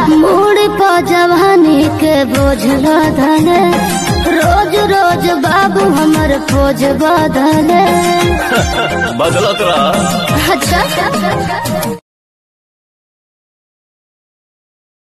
Mood पर जवानी के बोझ लदले, रोज रोज बाबू हमर खोज बदले। बदलत रहा। अच्छा